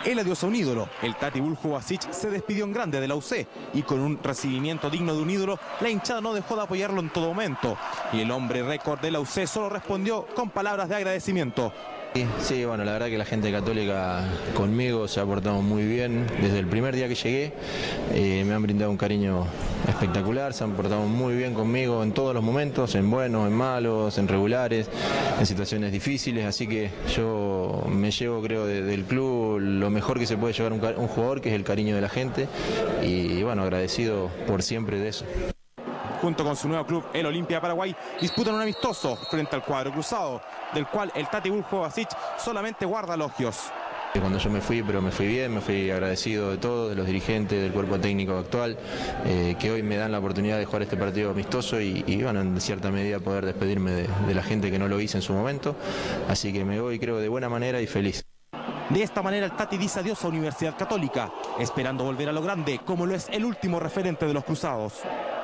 El adiós a un ídolo. El Tati Buljovacic se despidió en grande de la UC y con un recibimiento digno de un ídolo, la hinchada no dejó de apoyarlo en todo momento. Y el hombre récord de la UC solo respondió con palabras de agradecimiento. Sí, bueno, la verdad que la gente católica conmigo se ha portado muy bien. Desde el primer día que llegué me han brindado un cariño espectacular, se han portado muy bien conmigo en todos los momentos, en buenos, en malos, en regulares, en situaciones difíciles, así que yo me llevo, creo, del club lo mejor que se puede llevar un jugador, que es el cariño de la gente, y bueno, agradecido por siempre de eso. Junto con su nuevo club, el Olimpia de Paraguay, disputan un amistoso frente al cuadro cruzado, del cual el Tati Buljovacic solamente guarda elogios. Cuando yo me fui, pero me fui bien, me fui agradecido de todos, de los dirigentes, del cuerpo técnico actual, que hoy me dan la oportunidad de jugar este partido amistoso y bueno, en cierta medida poder despedirme de la gente que no lo hice en su momento. Así que me voy, creo, de buena manera y feliz. De esta manera el Tati dice adiós a Universidad Católica, esperando volver a lo grande, como lo es el último referente de los cruzados.